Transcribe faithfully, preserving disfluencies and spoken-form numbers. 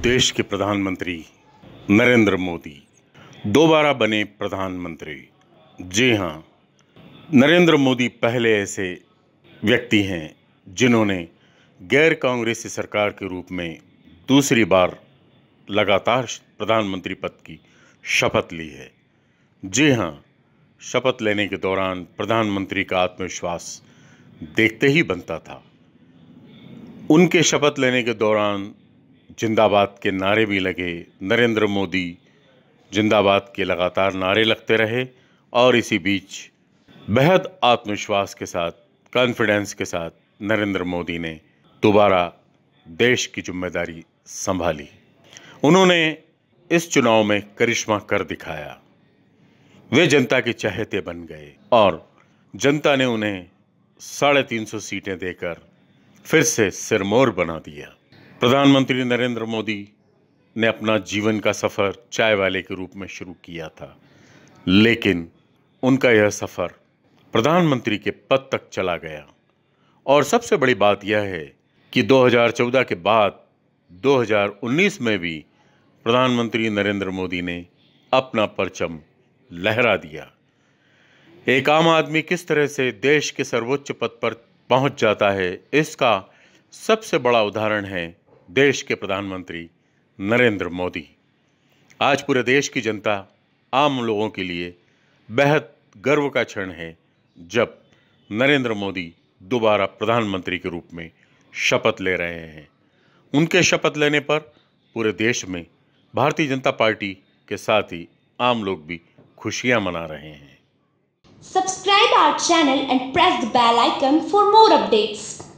देश के प्रधानमंत्री नरेंद्र मोदी दोबारा बने प्रधानमंत्री। जी हाँ, नरेंद्र मोदी पहले ऐसे व्यक्ति हैं जिन्होंने गैर कांग्रेसी सरकार के रूप में दूसरी बार लगातार प्रधानमंत्री पद की शपथ ली है। जी हाँ, शपथ लेने के दौरान प्रधानमंत्री का आत्मविश्वास देखते ही बनता था। उनके शपथ लेने के दौरान जिंदाबाद के नारे भी लगे, नरेंद्र मोदी जिंदाबाद के लगातार नारे लगते रहे और इसी बीच बेहद आत्मविश्वास के साथ, कॉन्फिडेंस के साथ नरेंद्र मोदी ने दोबारा देश की जिम्मेदारी संभाली। उन्होंने इस चुनाव में करिश्मा कर दिखाया। वे जनता के चहेते बन गए और जनता ने उन्हें साढ़े तीन सौ सीटें देकर फिर से सिरमौर बना दिया। प्रधानमंत्री नरेंद्र मोदी ने अपना जीवन का सफ़र चाय वाले के रूप में शुरू किया था, लेकिन उनका यह सफ़र प्रधानमंत्री के पद तक चला गया। और सबसे बड़ी बात यह है कि दो हज़ार चौदह के बाद दो हज़ार उन्नीस में भी प्रधानमंत्री नरेंद्र मोदी ने अपना परचम लहरा दिया। एक आम आदमी किस तरह से देश के सर्वोच्च पद पर पहुंच जाता है, इसका सबसे बड़ा उदाहरण है देश के प्रधानमंत्री नरेंद्र मोदी। आज पूरे देश की जनता, आम लोगों के लिए बेहद गर्व का क्षण है जब नरेंद्र मोदी दोबारा प्रधानमंत्री के रूप में शपथ ले रहे हैं। उनके शपथ लेने पर पूरे देश में भारतीय जनता पार्टी के साथ ही आम लोग भी खुशियां मना रहे हैं। Subscribe our channel and press the bell icon for more updates.